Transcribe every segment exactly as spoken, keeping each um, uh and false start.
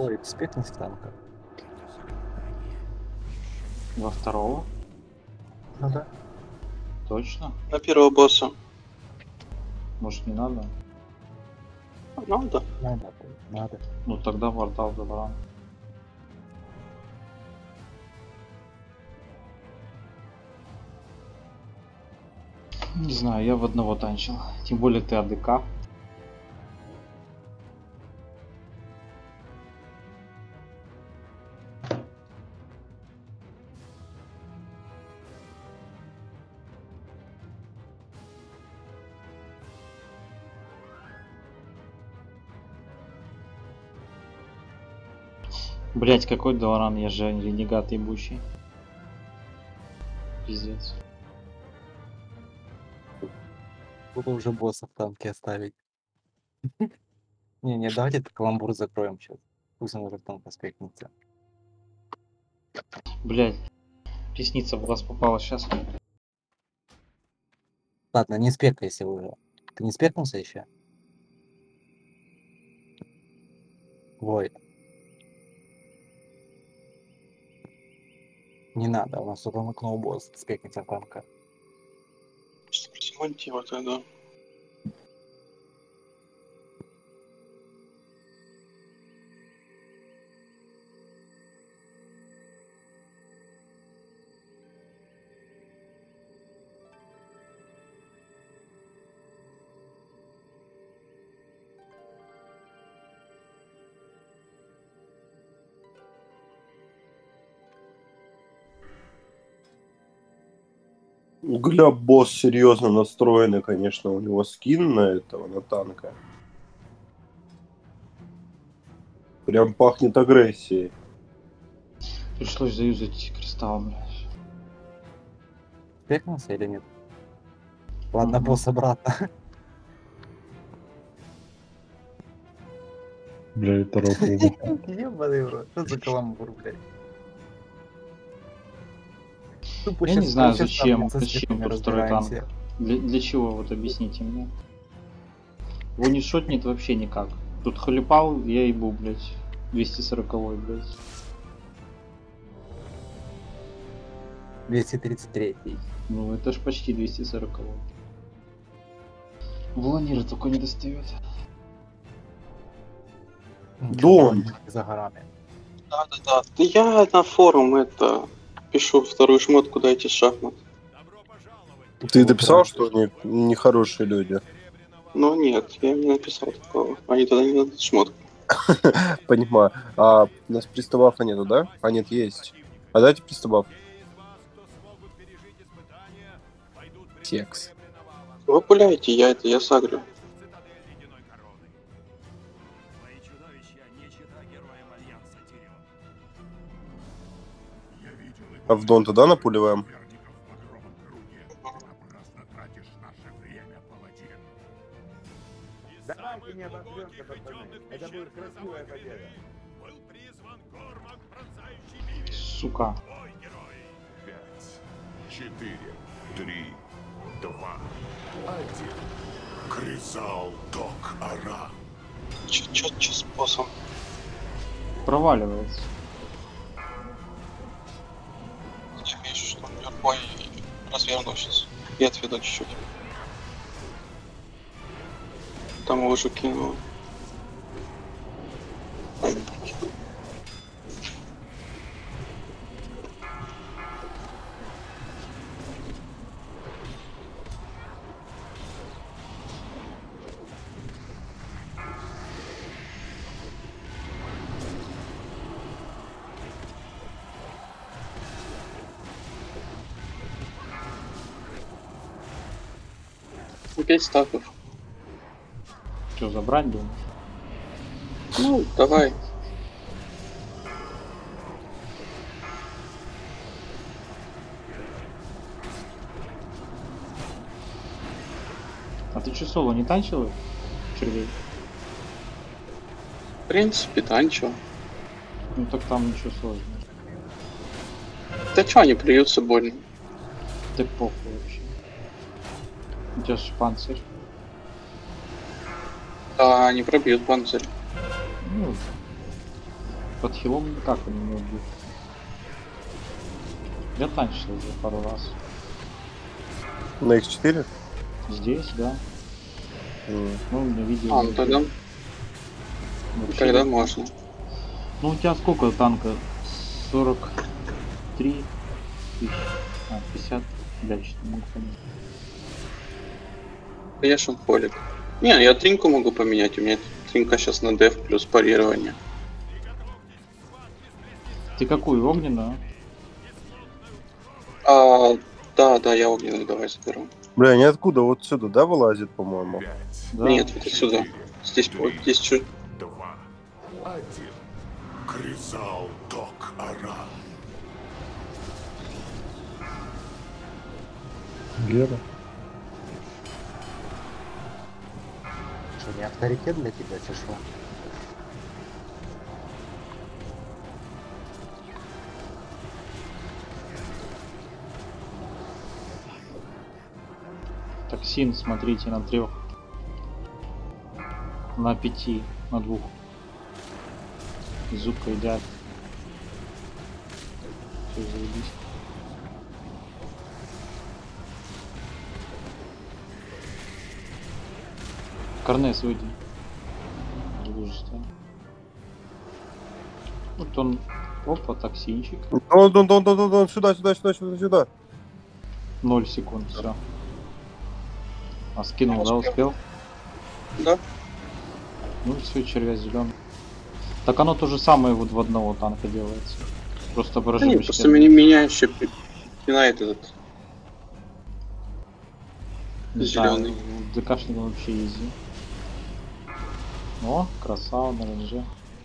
Ой, спекнись в танка. Во второго? Ну да. Точно? На первого босса. Может, не надо? Надо. Надо, надо. Ну тогда портал забрал. Не знаю, я в одного танчил. Тем более ты АДК. Блять, какой Долоран, я же ренегат ебучий. Пиздец. Буду уже босса в танке оставить. Не, не, давайте этот каламбур закроем сейчас. Пусть он уже в танк спекнется. Блять, ресница в глаз попала сейчас. Ладно, не спекайся уже. Ты не спекнулся еще? Ой. Не надо, у нас тут окно босс спекнется в танка. Ремонтировать тогда. Гля, босс серьезно настроенный, конечно, у него скин на этого, на танка. Прям пахнет агрессией. Пришлось заюзать кристалл, блядь. Спекнулся или нет? Ладно, Мгм. босс обратно. Бля, это рот. Ебаный в рот. Что за каламбур, блядь? Тупо Я не щас знаю, полчаса, зачем, блядь, со зачем спеками тут второй танк. разбираемся. Для, для чего, вот объясните мне. Его не шотнет вообще никак. Тут халипал, я ебу, блядь. двести сороковой, блядь. двести тридцать третий. Ну это ж почти двести сороковой. Волонира только не достает. Дон. За горами. Да, да, да. Да я на форум это пишу вторую шмотку, дайте шахмат. Ты дописал, что они нехорошие люди? Но нет, я им не написал такого. Они тогда не дадут шмотку. Понимаю. А у нас пристабафа нету, да? А нет, есть. А дайте пристабаф. Секс. Вы пуляете, я это, я сагрю. А в Дон туда напуливаем? Давайте не обосремся, пацаны. Это будет красивая победа. Сука. Пять, четыре, три, два, один. Кризал Док Ара. Чё, чё, чё с боссом? Проваливается. Я вижу, что он любой разверну сейчас. И отведу чуть-чуть. Там его уже кинул. Пять стаков. Что, забрать думаешь? Ну, давай. А ты что, соло не танчил их? Червей? В принципе, танчил. Ну так там ничего сложного. Да чё, они плюются больно. Да похуй вообще. У тебя же панцирь. Да, они пробьют панцирь. Ну, Под хилом никак они не убьют. Я танчил уже пару раз. На икс четыре? Здесь, да. М. Ну, на видео. А, ну тогда, вообще тогда нет. можно. Ну, у тебя сколько танка? сорок три тысячи. А, пятьдесят. Дальше не могу понять. Конечно, холик. Не, я тринку могу поменять. У меня тринка сейчас на деф плюс парирование. Ты какую, огненную? А, да, да, я огненную давай заберу. Бля, они откуда? Вот сюда, да, вылазит, по-моему? Пять, Да. Нет, вот отсюда. Здесь вот здесь чуть. два, один. Кризал Док Ара. Гера. Что, не авторитет для тебя, чи что? Токсин, смотрите, на трех. На пяти, на двух. Зубка едят. Все, заебись. Корнес, выйди. Лужи стань. Вот он. Опа, токсинчик. Он, он, он, он, он, он, сюда, сюда, сюда, сюда, сюда. Ноль секунд, все. А скинул, да, Успел. успел? Да. Ну все, червя зеленый. Так оно то же самое вот в одного танка делается. Просто Да поражение. не, просто меня, меня еще пи- пинает этот. зелёный. ДКшник вообще изи. О, красава на ренже.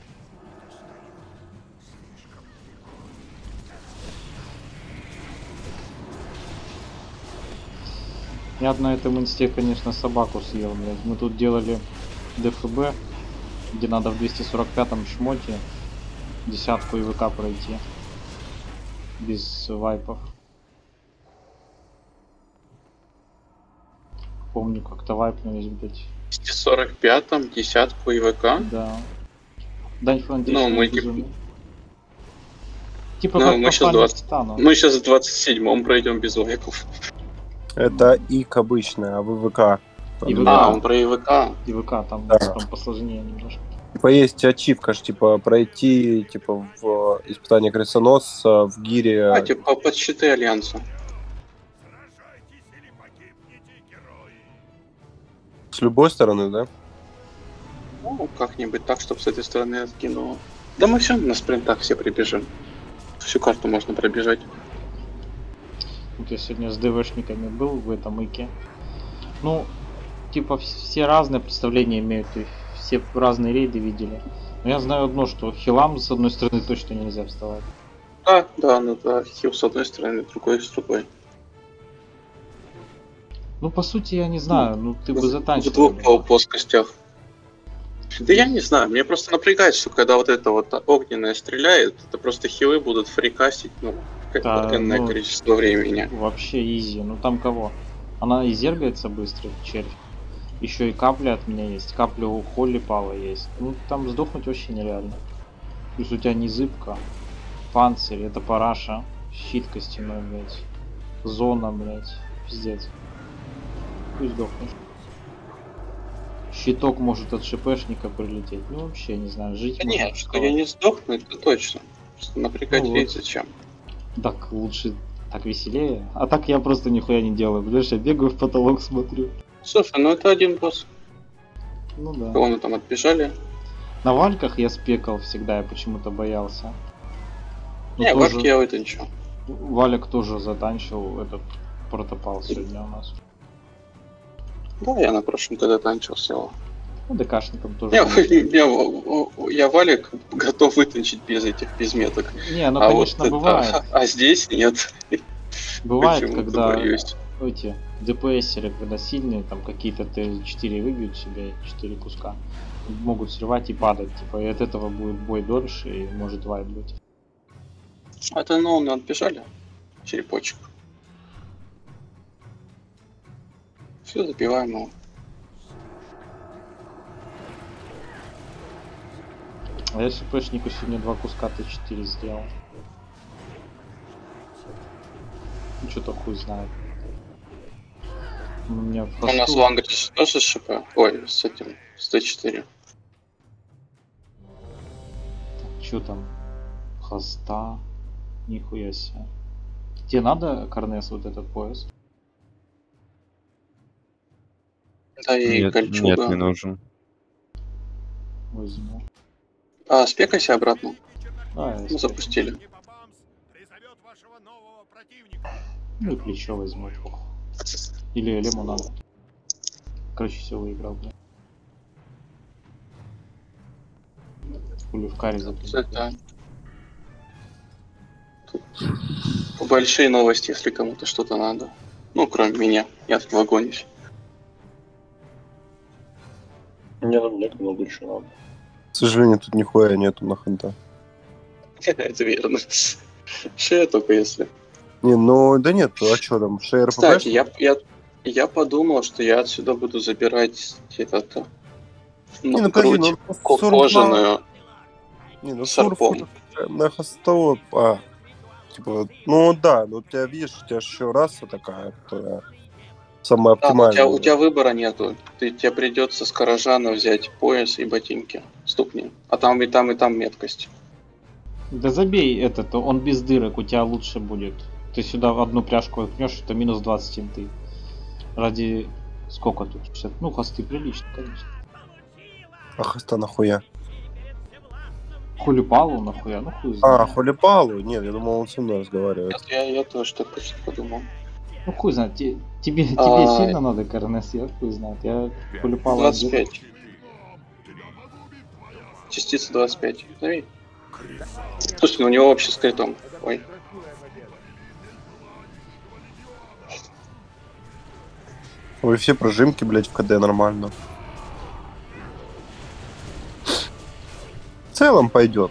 Я на этом инсте, конечно, собаку съел, блядь. Мы тут делали ДФБ, где надо в двести сорок пятом шмоте десятку ИВК пройти. Без вайпов. Помню, как-то вайпнулись, блядь. В двести сорок пятом десятку ИВК. Да. Дань фронтиш. Ну, мы типа- Типа Ну, как мы по щас фану двадцать Титану. Мы сейчас в двадцать седьмом пройдем без вайпов. Это ик обычная, а ВВК. ИВК. А, он про ИВК. ИВК там, Да. там посложнее немножко. Типа есть ачивка, ж, типа пройти типа в испытание крысоносца в гире. А, типа под щиты Альянса. С любой стороны, да? Ну, как-нибудь так, чтобы с этой стороны откинуло. Да мы все на спринтах все прибежим. Всю карту можно пробежать. Вот я сегодня с ДВшниками был в этом ике. Ну, типа все разные представления имеют, и все разные рейды видели. Но я знаю одно, что хилам с одной стороны точно нельзя вставать. Да, да, ну да, хил с одной стороны, другой с другой. Ну, по сути, я не знаю, ну ты бы В затанчил. двух по- плоскостях. Да я не знаю, мне просто напрягает, что когда вот это вот огненное стреляет, это просто хилы будут фрикастить, ну, Да, энное ну, количество времени. Вообще изи. Ну там кого? Она и зергается быстро, червь. Еще и капля от меня есть. Капля у Холли Пала есть. Ну там сдохнуть вообще нереально. Плюс у тебя не зыбка. Панцирь, это параша. Щит костяной, блядь. Зона, блядь. Пиздец. Пусть сдохнешь. Щиток может от ШПшника прилететь. Ну вообще, не знаю, жить Да можно нет, что кайфовать. я не сдохну, это точно. Просто напрягать Ну ведь вот. зачем. Так лучше, так веселее. А так я просто нихуя не делаю. Знаешь, я бегаю в потолок, смотрю. Слушай, ну это один босс. Ну да. Кого мы там отбежали? На вальках я спекал всегда, я почему-то боялся. Ну, Не, тоже варки я вытанчил. Валик тоже затанчил этот протопал сегодня у нас. Да, я на прошлом тогда танчил сел. Ну, ДКшником тоже. Я, можно. я, я валик готов вытанчить без этих, без меток. Не, ну а конечно вот бывает. это- а здесь нет. Бывает, Почему-то когда боюсь. эти ДПСеры, когда сильные, там какие-то Т четыре выбьют себе, четыре куска, могут срывать и падать. Типа, и от этого будет бой дольше и может вайп быть. Это, ну, мы отбежали. Черепочек. Все, забиваем его. А я СПшнику сегодня два куска Т четыре сделал. Ну что-то хуй знает. У меня в У нас хосту- в Лангрисе тоже ШП. Ой, с этим, с Т четыре. Чё там? Хоста. Нихуя себе. Тебе надо, Корнес, вот этот пояс? Да и Нет, кольчуга. нет, не нужен. Возьму. А, спекайся обратно. А, я Ну, спеку. запустили. Ну и плечо возьму. похуй. Или лему надо. Короче, все выиграл, бля. Хули в каре запустил. Это... Тут большие новости, если кому-то что-то надо. Ну, кроме меня. Я тут вагонюсь. Не, ну мне много еще надо. К сожалению, тут нихуя нету на ханта. Это верно. Шея только если. Не, ну да нет, а что там, шея РПП? Кстати, я, я, я подумал, что я отсюда буду забирать этот... Не, Ну, ну подожди, грудь ну ко- сорок два кожаную. Не, ну с арпом. сорок на хостовую, а, типа, ну да, ну у тебя, видишь, у тебя еще раса такая, которая самая Да, но у, тебя, оптимальная. у тебя выбора нету. Ты, тебе придется с Каражана взять пояс и ботинки, ступни. А там и там, и там меткость. Да забей этот, он без дырок, у тебя лучше будет. Ты сюда в одну пряжку воткнешь, это минус двадцать инты. Ради... Сколько тут? шестьдесят? Ну, хосты прилично, конечно. А хоста нахуя? Хули палу нахуя, ну хуй А, знает. Холипалу? Нет, я думал, он со мной разговаривает. Я, я тоже так почти подумал. Ну хуй знает, те- тебе, тебе А. сильно надо, Корнес, я хуй знает. Я хули палу двадцать одел. пять. Частица двадцать пять. Давай. Слушайте, ну у него вообще с критом. Ой. Вы все прожимки, блядь, в КД нормально. В целом пойдет.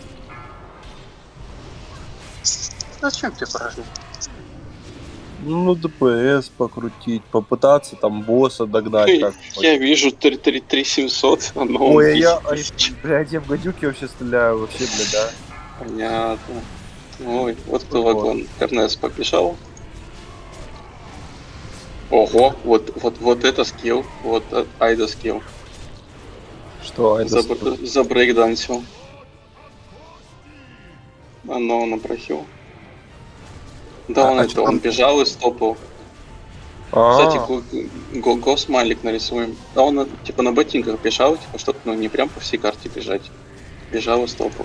Зачем ты поражен? Ну, ДПС покрутить, попытаться там босса догнать как Я вижу три тысячи семьсот, а но Ой, а я, а, блядь, я в гадюке вообще стреляю, вообще, блядь, да. Понятно. Ой, вот кто Вот. вагон. Корнес побежал. Ого, вот, вот, вот это скилл. Вот э, Айда скилл. Что, это За, что? за брейкдансил. А но он опрохил. Да, А, он а это, чё он там? бежал и стопал. А, Кстати, го, го, го смайлик нарисуем. Да, он э, типа на ботинках бежал, типа, чтобы ну, не прям по всей карте бежать. Бежал и стопал.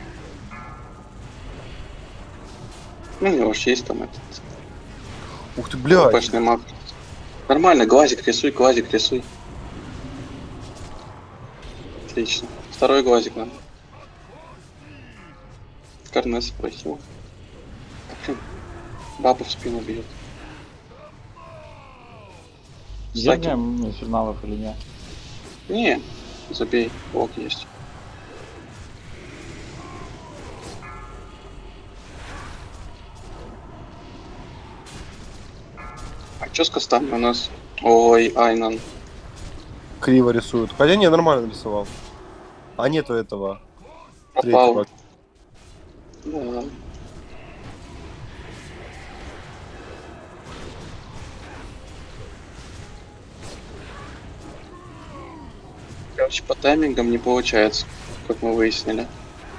Ну, у него же есть там этот ух ты, блядь. пэшный маг. Нормально, глазик рисуй, глазик рисуй. Отлично. Второй глазик надо. Корнес просил. Бабу в спину бьет. Кстати, Зергаем инферналов или нет? не, забей, волк есть. А чё с костами у нас? Ой, Айнан. Криво рисуют. Хотя не, нормально рисовал. А нету этого. Попал. Третьего. Да. Короче, по таймингам не получается, как мы выяснили.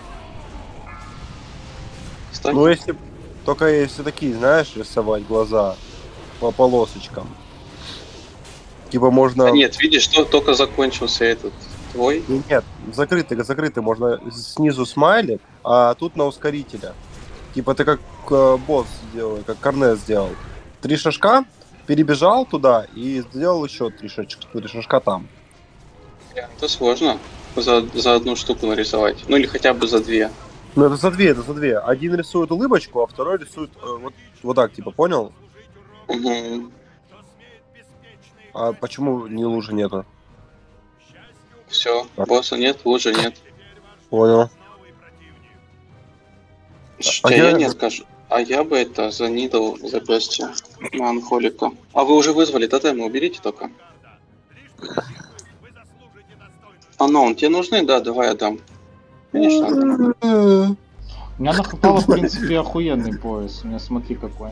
Кстати, Ну, если... Только если такие, знаешь, рисовать глаза по полосочкам. Типа можно... а нет, видишь, что только закончился этот твой. Нет, закрытый, закрытый. Можно снизу смайлик, а тут на ускорителя. Типа ты как э, босс сделал, как Корнес сделал. Три шажка, перебежал туда и сделал еще три шажка, три шажка там. Это сложно за, за одну штуку нарисовать. Ну или хотя бы за две. Ну это за две, это за две. Один рисует улыбочку, а второй рисует э, вот, вот так, типа, понял? Угу. А почему ни лужи нету? Все, босса нет, лужи нет. Понял. Слушайте, А а я- я не скажу. А я бы это занидал за пести на анхолика. А вы уже вызвали тотемы, уберите только. А ну, он тебе нужны? Да, давай я дам. Конечно. У меня нахапало, в принципе, охуенный пояс. У меня смотри какой.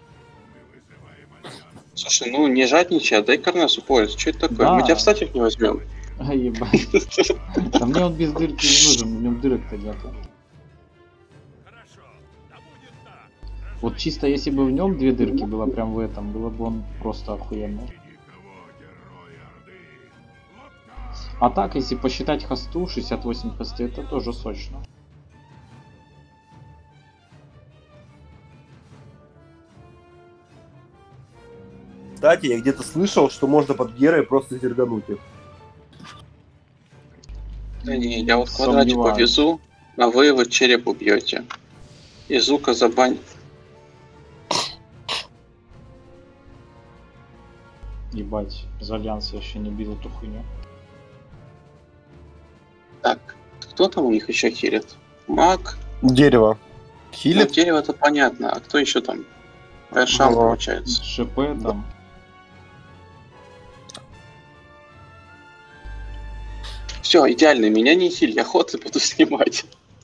Слушай, ну не жадничай, отдай Карнесу пояс. Что это такое? Да. Мы тебя в статик не возьмем. А, ебать. Да мне он без дырки не нужен, в нем дырок-то нету. Вот чисто если бы в нем две дырки было прям в этом, было бы он просто охуенный. А так, если посчитать хосту, шестьдесят восемь хосты, это тоже сочно. Кстати, я где-то слышал, что можно под Герой просто зергануть их. Да не, я вот квадратик Сомневаюсь. повезу, а вы его череп убьете. И Зука забань. Ебать, за Альянс я еще не бил эту хуйню. Так, кто там у них еще хилит? Маг. Дерево. Ну, Хилит? дерево это понятно, а кто еще там? Шам Ну, получается. ШП там. Все, идеально, меня не хиль, я ходы буду снимать.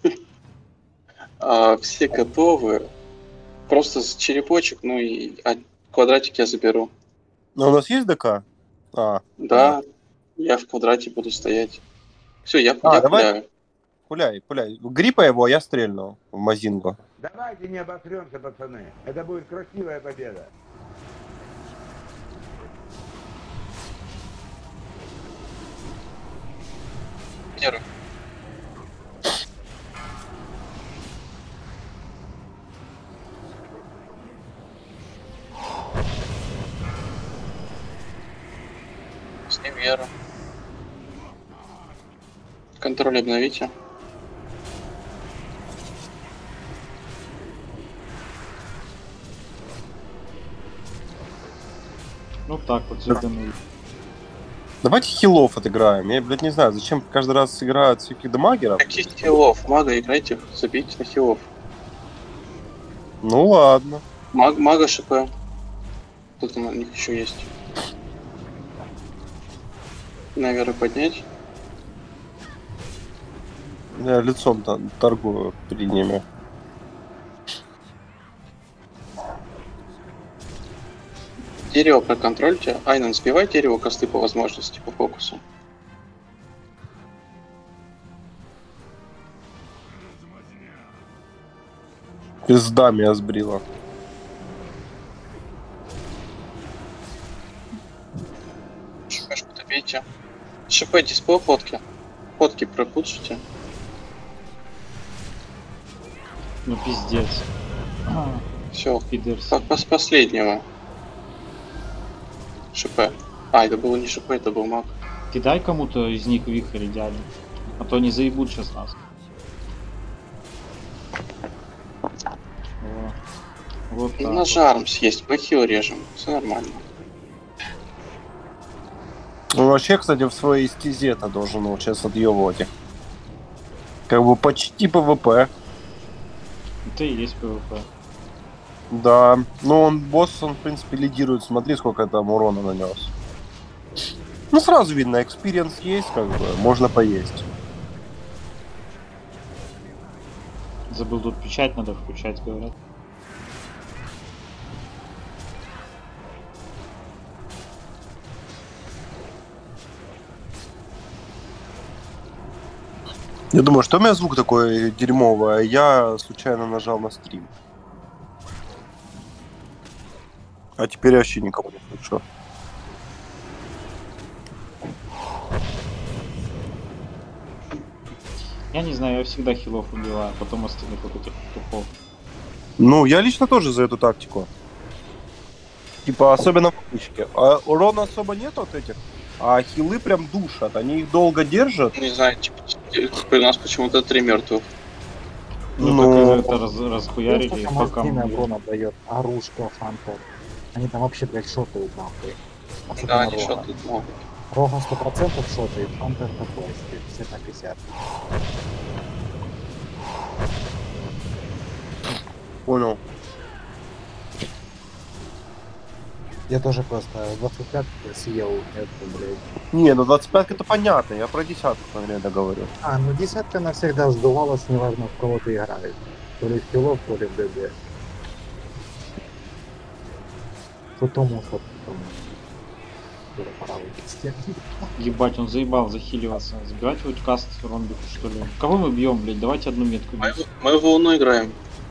А, все готовы. Просто с черепочек, ну и а, квадратик я заберу. А у нас есть ДК? А, Да, я в квадрате буду стоять. Все, я, А, я давай. пуляю. пуляй, пуляй. Гриппа его, а я стрельну в Мазингу. Давайте не обосремся, пацаны. Это будет красивая победа. Первый. С ним вера. Контроль обновите. Ну так вот, зерганули. Давайте хилов отыграем. Я, блядь, не знаю, зачем каждый раз играют всяких дамагеров. Каких хилов? Мага играйте, забейте на хилов. Ну ладно. Маг, мага ШП. Тут у них еще есть. Наверх поднять. Я лицом там торгую перед ними. Дерево проконтрольте. Айнан, сбивай дерево косты по возможности, по фокусу. Пизда меня сбрила. Шпешку добейте. ШП диспо фотки. Фотки пропушите. Ну пиздец. Все. Пидерс. С последнего. ШП. А, это было не ШП, это был маг. Кидай кому-то из них вихрь идеально. А то не заебут сейчас нас. Во. Вот так. На жарм съесть, бахил режем. Все нормально. Ну, вообще, кстати, в своей стезе-то должен вот сейчас отъебывать их. Как бы почти ПВП. Это и есть ПВП. Да. Ну, он босс, он, в принципе, лидирует. Смотри, сколько там урона нанес. Ну, сразу видно, экспириенс есть, как бы, можно поесть. Забыл, тут печать надо включать, говорят. Я думаю, что у меня звук такой дерьмовый, а я случайно нажал на стрим. А теперь вообще никого не слышу. Я не знаю, я всегда хилов убиваю, а потом остальных вот этих тупов. Ну, я лично тоже за эту тактику. Типа, особенно в пучке. А урона особо нет от этих. А хилы прям душат. Они их долго держат. Не знаю, типа, у нас почему-то три мертвых. Ну, Ну, так это раз, расхуярили, Просто пока Мартина мы- урона дает, Оружка, Хантер. Они там вообще, блядь, шотают нахуй. Да, Особенно они Рога. что тут могут. Рога сто процентов шотает, Хантер такой, пятьдесят на пятьдесят. понял. Я тоже просто двадцать пять съел эту, блядь. Не, ну двадцать пять это понятно, я про десятку конкретно говорю. А, ну десятка навсегда сдувалась, неважно в кого ты играешь. То ли в пилот, то ли в ДД. Потому что потому. Скоро пора вывести. Ебать, он заебал захиливаться. Забирать хоть каст ромбику, что ли. Кого мы бьем, блядь? Давайте одну метку Мы, бить. мы в волну играем.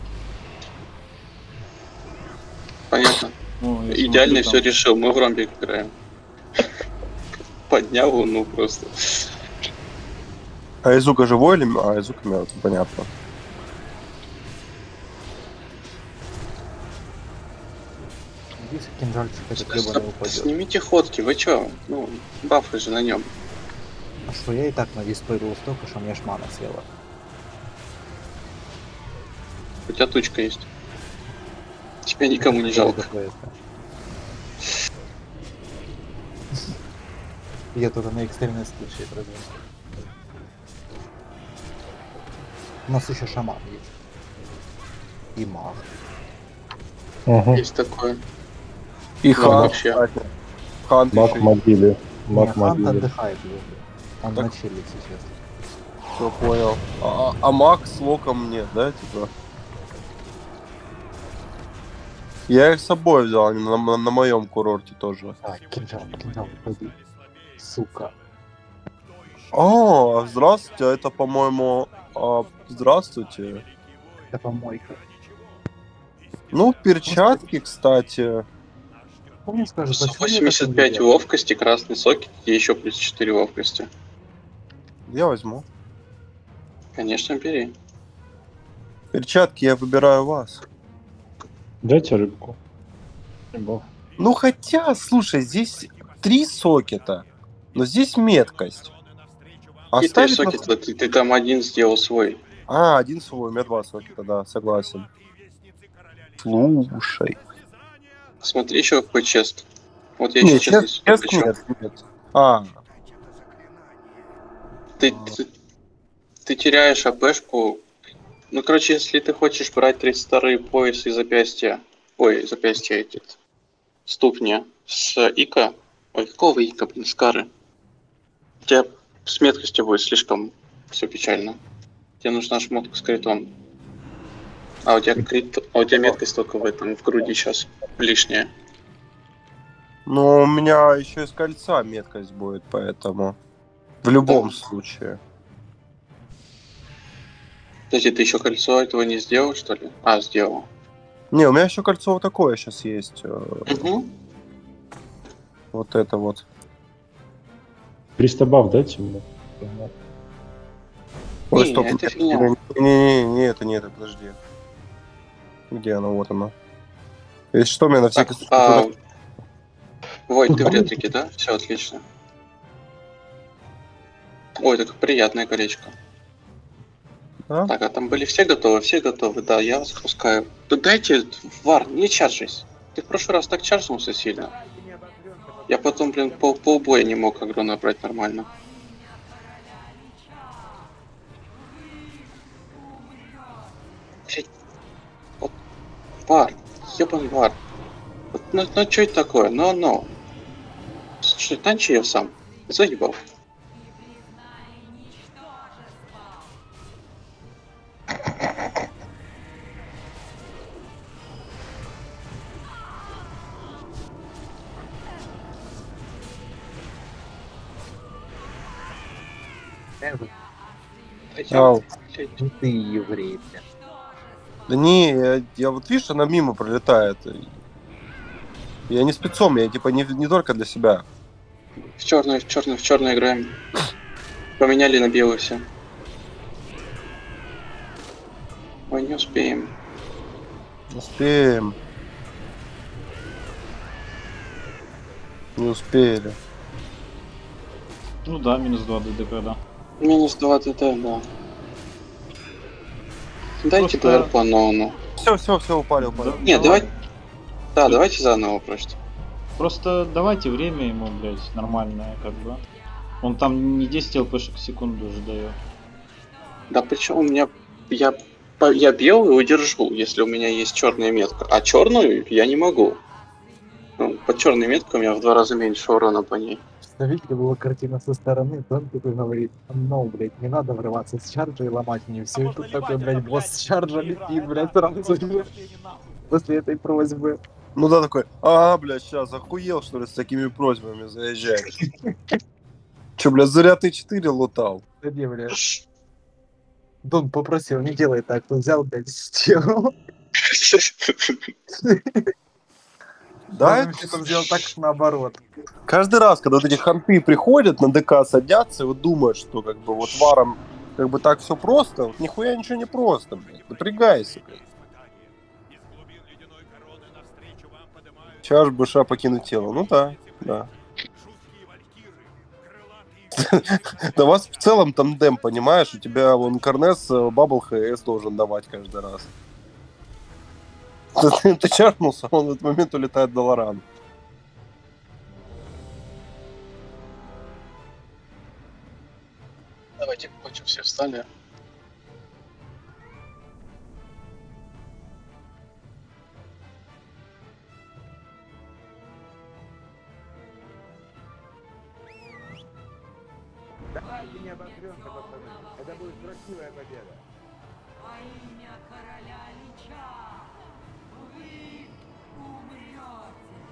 Понятно. О, я Идеально смотрю, все там. решил, мы в ромбик играем. Поднял луну просто. А Изука живой или... А, Изука мертв, понятно. Надеюсь, кинжальчик этот С- либо не упадет. Снимите ходки, вы чё? Ну, бафы же на нем. А что я и так на виспорил столько, что мне аж мана села. У тебя тучка есть. Тебя никому не жалко. Какое-то. Я только на экстренной случае продаю. У нас еще шаман есть. И маг. Угу. Есть такое. И Ну, Хан, вообще. кстати. Хан Маг еще мобили. Не, Маг Хант мобили. отдыхает уже. Он Так. на чиле сейчас. все понял. А, а маг с локом нет, да, типа? Я их с собой взял, они на, на, на моем курорте тоже. А, кинжал, кинжал, пойди. Сука. О, здравствуйте, это, по-моему, а, здравствуйте. Это помойка. Ну, перчатки, кстати. Помню, скажу, сто почему я так восемьдесят не пять делал? ловкости, красный сокет и еще плюс четыре ловкости. Я возьму. Конечно, бери. Перчатки я выбираю вас. Дайте рыбку. Рыбу. Ну, хотя, слушай, здесь три сокета, но здесь меткость. И ты Оставить на- сокет, ты, ты там один сделал свой. А, один свой, у меня два сокета, да, согласен. Слушай. Смотри еще какой чест. Вот я Нет, сейчас чест, чест нет, нет. А, Ты, ты, ты теряешь АПшку. Ну, короче, если ты хочешь брать тридцать второй пояс и запястья, ой, запястья эти, ступни с Ика, ой, какого Ика, блин, Скары, у тебя с меткостью будет слишком все печально. Тебе нужна шмотка с критом. А у тебя крит, а у тебя меткость только в этом, в груди сейчас лишняя. ну у меня еще из кольца меткость будет, поэтому в любом Да. случае. Подожди, ты еще кольцо этого не сделал, что ли? А, сделал. Не, у меня еще кольцо вот такое сейчас есть. э, Угу. Вот это вот. триста баф дайте мне. Ой, Не, стоп, это нет, фигня. не, не, не, не, это не это, подожди. Где оно? Вот оно. Если что, мне на всякий Так, случай... а, туда- Войт, ты в ретрике, да? Все отлично. Ой, так приятное колечко. А? Так, а там были все готовы? Все готовы, да, я вас пускаю. Да дайте, Вар, не чаржись. Ты в прошлый раз так чаржнулся сильно. Я потом, блин, пол, полбоя не мог агро набрать нормально. Блядь. Вот. Вар, ебаный Вар. Вот, ну, ну что это такое? Ну, ну. Слушай, танчи я сам. Заебал. Ау. Ну ты еврей, блин. Да не, я, я вот видишь, она мимо пролетает. и Я не спецом, я типа не, не только для себя. В черную, в черную, в черную играем. Поменяли на белую все. Ой, не успеем. Успеем. Не успели. Ну да, минус два ДДК, да. Минус два ТТ, да. Дайте Просто- ДР по ноуну. Все, все, все, упали, упали. Да, Нет, давай. Да, давайте заново просто. Просто давайте время ему, блядь, нормальное, как бы. Он там не десять ЛПшек в секунду уже дает. Да причем у меня. Я, по- я белую удержу, если у меня есть черная метка. А черную я не могу. Ну, под черной меткой у меня в два раза меньше урона по ней. Представитель была картина со стороны, то он такой говорит, ну, блядь, не надо врываться с чарджа и ломать мне все. И тут такой, блядь, босс с чарджа летит, блядь, сразу же после этой просьбы. Ну да, такой, ага, блядь, сейчас охуел, что ли, с такими просьбами заезжать. Че, блядь, зря ты четыре лутал? Да не, блядь. Дон попросил, не делай так, он взял, блядь, сделал. Да, Он вообще-то сделал так, наоборот. каждый раз, когда вот эти ханты приходят на ДК, садятся и вот думают, что как бы вот варом как бы так все просто, вот нихуя ничего не просто, блядь, напрягайся, блядь. Чаш быша покинуть тело, ну да, да. Да у вас в целом тандем, понимаешь, у тебя вон Корнес бабл ХС должен давать каждый раз. Ты, ты чарнулся, он в этот момент улетает до Лоран. Давайте, хочем все встали. Давайте не обосремся, пацаны. Это будет красивая победа. Во имя короля Лича вы умрете.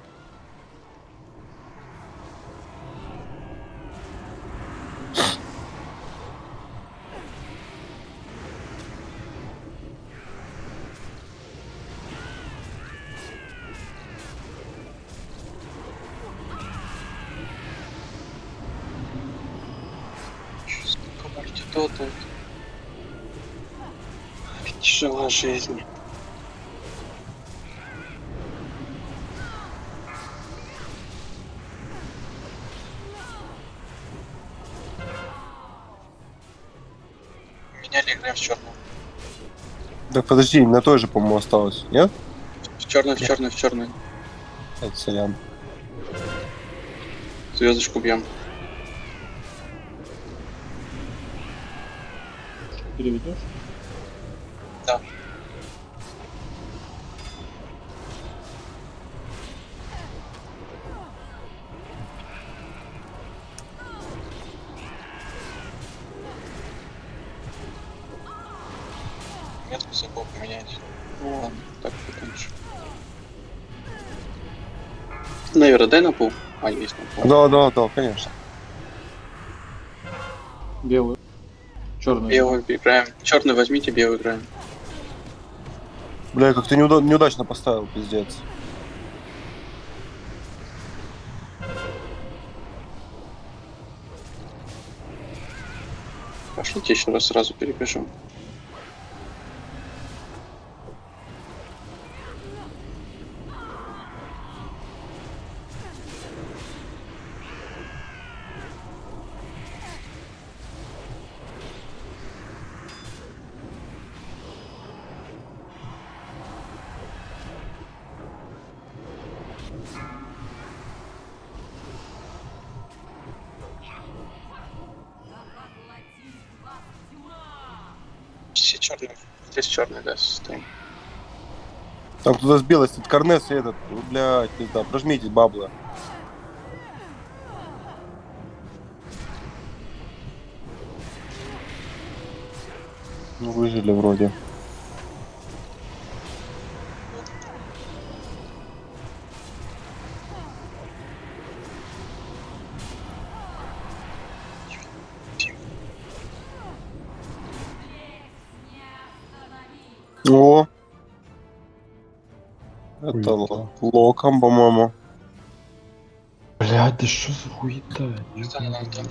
Сколько мультитотов. Тяжела жизнь. Меняли играем в черную. Так подожди, на той же, по-моему, осталось, нет? В черную, в черную, в черную. Это сорян. Звездочку бьем. Переведешь? Да. Метку забыл поменять. Ну ладно, так закончу. Наверное, дай на пол. А, есть на пол. Да, да, да, конечно. Белую. Черную. Белую играем. Черный возьмите, белый играем. Бля, как ты неуда- неудачно поставил, пиздец. Пошлите еще раз сразу перепишу. Все черные. Здесь черный, да, стоим. Там кто-то с белой стоит, Корнес и этот, блядь, не знаю, прожмите бабла. Ну, выжили вроде. О! Это ло- локом, по-моему. Блядь, да что за хуета? Не знаю, надо.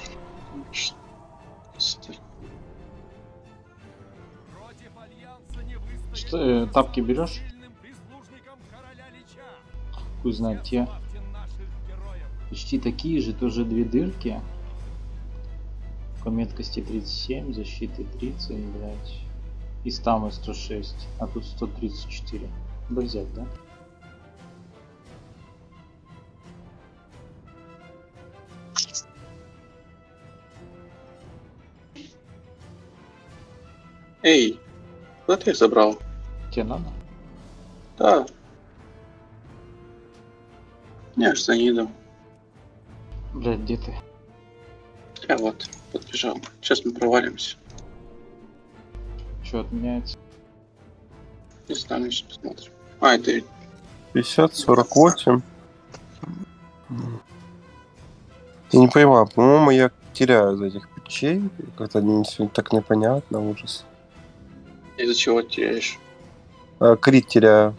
Что, э, тапки берешь? Хуй знает те. Почти такие же, тоже две дырки. По меткости тридцать семь, защиты тридцать, блядь. И стамы сто шесть, а тут сто тридцать четыре. Надо взять, да? Эй, куда ты их забрал? Тебе надо? Да. Я ж за ней иду. Блядь, где ты? Я вот, подбежал. Сейчас мы провалимся. Что отменяется? Не знаю, сейчас посмотрим. А, это пятьдесят сорок восемь. Я не понимаю, по-моему, я теряю из этих печей. Как-то не, так непонятно, ужас. из-за чего теряешь? А, крит теряю.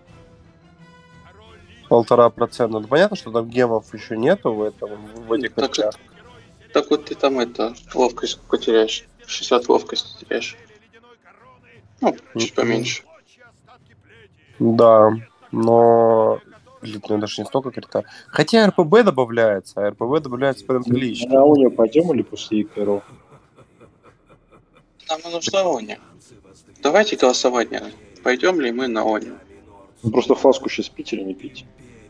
Полтора процента. Ну, понятно, что там гемов еще нету в этом, в этих Так, печах. так вот ты там это, ловкость сколько теряешь? шестьдесят ловкости теряешь. Ну, чуть поменьше. Да, но... Блин, ну даже не столько крита. Хотя РПБ добавляется, а РПБ добавляется прям прилично. На Уне пойдем или после Икаро? Нам и нужна Оня. Давайте голосовать, наверное. Пойдем ли мы на Оню? Ну, просто фласку сейчас пить или не пить?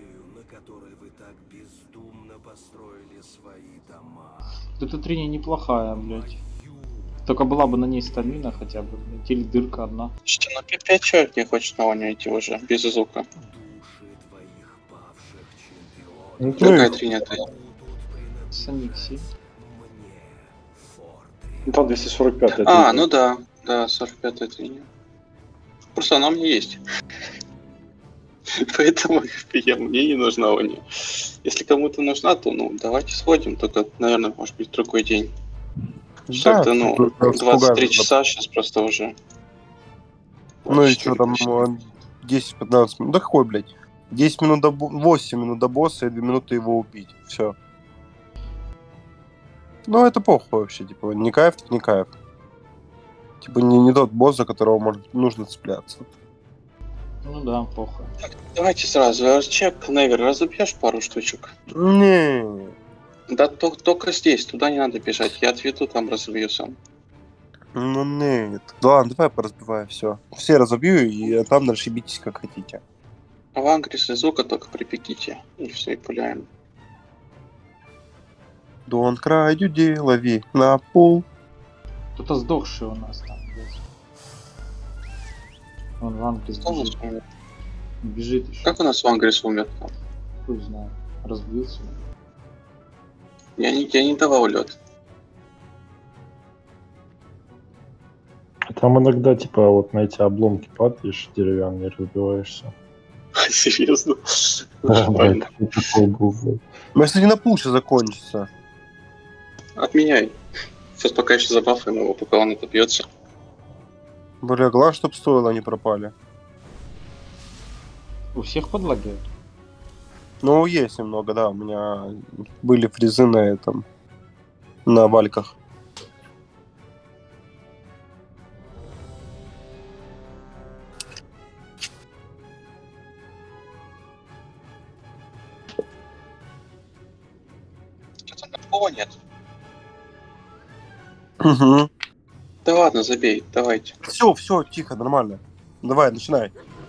Эта трини неплохая, блядь. Только была бы на ней стамина хотя бы, блядь. Или дырка одна. Что, ну пять человек не хочет на Оню идти уже, без звука. Ну, Какая тринята? Саникси. Ну, там двести сорок пять. А, ну да, да, сорок пятая триня. Просто она у меня есть. Поэтому я, мне не нужна Оня. Если кому-то нужна, то ну давайте сходим, только, наверное, может быть, другой день. Да, Что-то, ну, с двадцать три пугаем. часа сейчас просто уже. Ну и Четыре что там, почти. десять-пятнадцать минут. Да какой, блядь? десять минут до бо- восемь минут до босса и две минуты его убить. Все. Ну это похуй вообще, типа, не кайф, так не кайф. Типа не, не тот босс, за которого может, нужно цепляться. Ну да, похуй. Давайте сразу, чек, Невер, разобьешь пару штучек? Не. Да то- только здесь, туда не надо бежать, я отведу, там разобью сам. Ну нет. Да ладно, давай поразбивай, все. Все разобью, и там дальше битесь как хотите. А в Ангрис и Зука только припеките, и все, и пуляем. Don't cry, дюди, лови на пул. Кто-то сдохший у нас там, блядь. Вон Ванкрис Кто у нас бежит. умер? Бежит еще. Как у нас в Ангрис умер? Хуй знаю. Разбился. Я не, я не давал лед. Там иногда, типа, вот на эти обломки падаешь деревянные, разбиваешься. Серьезно? Да, Нормально. да, такой был, вот. Ну если не на пул сейчас закончится. Отменяй. Сейчас пока еще забафаем его, пока он это бьется. Бля, главное, чтоб стоило не пропали. У всех подлагивают? Ну, есть немного, да. У меня были фризы на этом. На вальках. Что-то такого нет. Угу. Да ладно, забей, давайте. Все, все, тихо, нормально. Давай, начинай.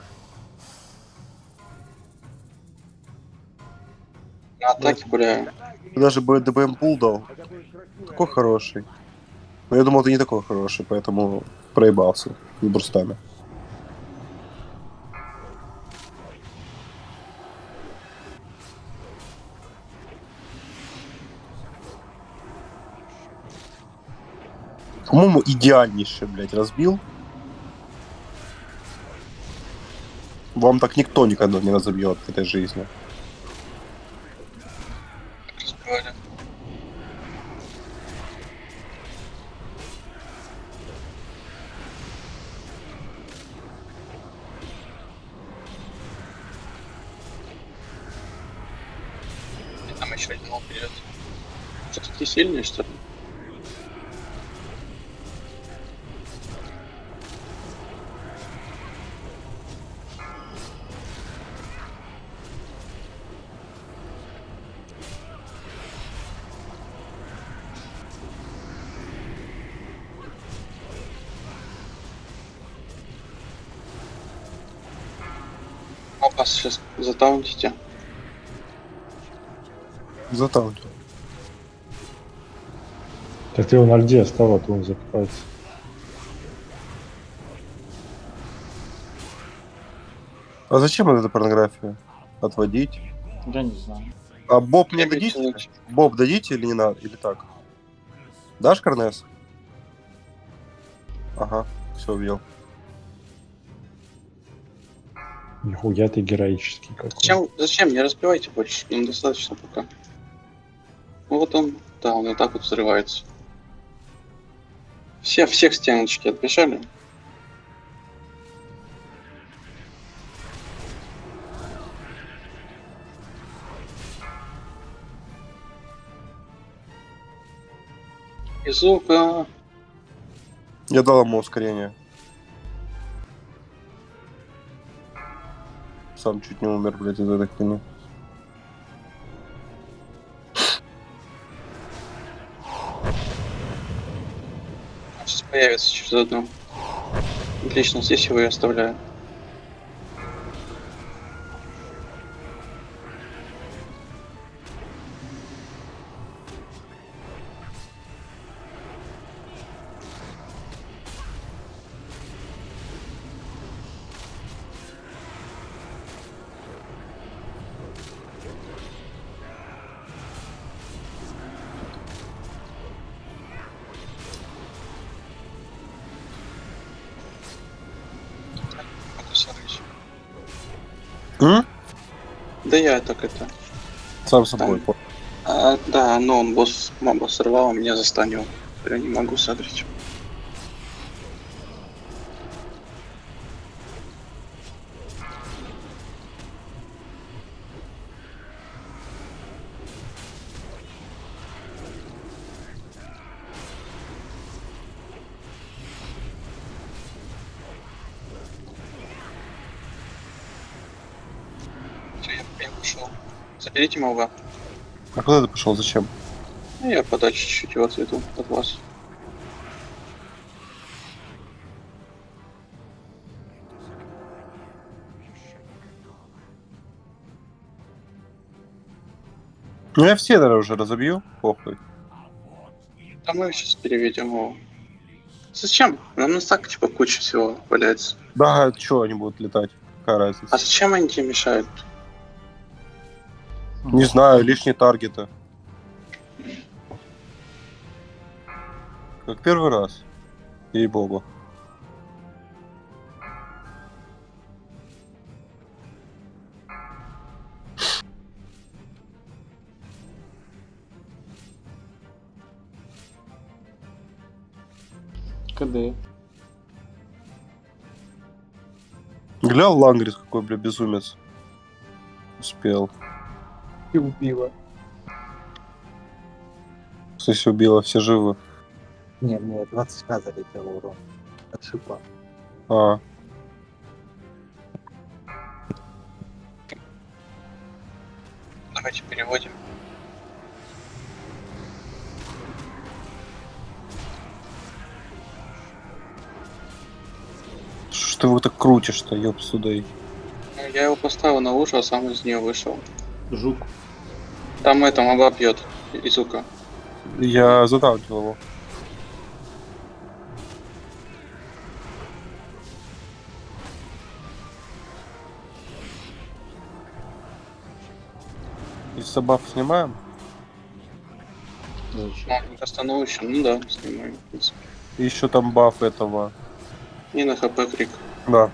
На атаке пуляю. Ты даже бы ДБМ пул дал. Такой хороший. Но я думал, ты не такой хороший, поэтому проебался с брустами. По-моему, идеальнейший, блядь, разбил. Вам так никто никогда не разобьет в этой жизни. Разбивали. И там еще один вперед. Что-то ты сильный, что ли? Опа, сейчас затаунтите. Заталкивай. Так ты его на льде оставил, а то он закопается. А зачем эта порнография? Отводить? Я не знаю. А Боб мне Я дадите? ведь- Боб дадите или не надо? Или так? Дашь, Карнес? Ага, все увидел. Нихуя ты героический какой. Зачем, зачем? Не разбивайте больше. Нам достаточно пока. Ну вот он, да, он вот так вот взрывается. Все, всех стеночки отбежали. Изука. Я дал ему ускорение. Сам чуть не умер, блядь, из этой хуйни. Сейчас появится через одну. Отлично, здесь его и оставляю. М? Да я так это. Сам собой. Там. А, да, но он босс моба сорвал, а меня застанил. Я не могу садрить. Всё, я, я ушел. Заберите моба. А куда ты пошел? Зачем? Ну, я подальше чуть-чуть его отведу от вас. Ну я все, наверное, уже разобью. Похуй. Да мы сейчас переведем его. Зачем? Нам на стак типа куча всего валяется. Да, чё они будут летать? Какая А разница? зачем они тебе мешают? Не знаю, лишние таргеты. Как первый раз. Ей-богу. КД. Гля, Лангрис какой, бля, безумец. Успел. И убила. Кстати, убила, все живы. Не, мне двадцать к залетело урон. От шипа. А, Давайте переводим. что ты его так крутишь-то, ёб судей. Я его поставил на уши, а сам из нее вышел. Жук. Там это моба бьет. Изука. Я задавливал его. Если баф снимаем? Зачем? Ну, остановочным, ну да, снимаем. в принципе. И еще там баф этого. И на хп крик. Да.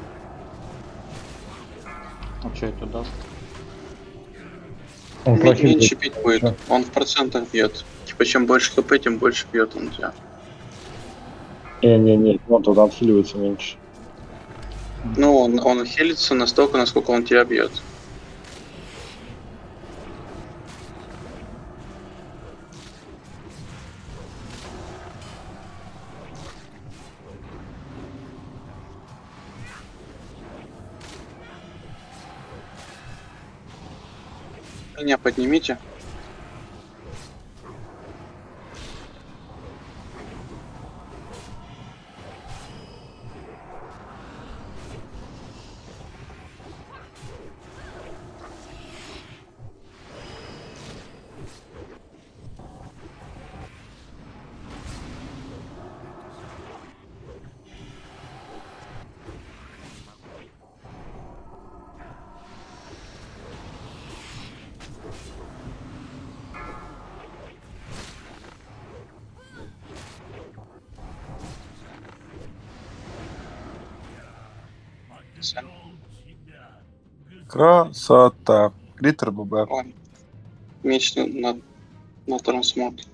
А что это даст? Он Мен- прохилит. Меньше бить будет. Он в процентах бьет. Типа чем больше хп, тем больше бьет он тебя. Не-не-не, он туда отхиливается меньше. Ну, он, он хилится настолько, насколько он тебя бьет. Меня поднимите. Все. Красота. Глиттер ББ. Ой. Меч на, на трансмут.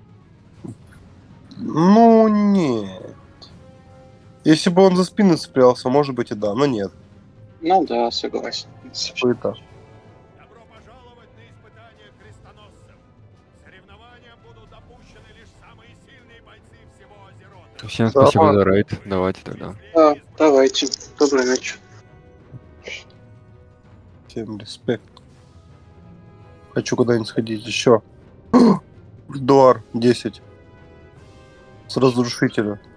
Ну, нет. Если бы он за спину цеплялся, может быть и да, но нет. Ну да, согласен. Пыта. Добро пожаловать на испытание крестоносцев. Соревнования будут допущены лишь самые сильные бойцы всего Азерота. Всем спасибо за рейд. Давайте тогда. Да, давайте. Доброй ночи. Всем респект. Хочу куда-нибудь сходить еще. Дуар десять. С разрушителя.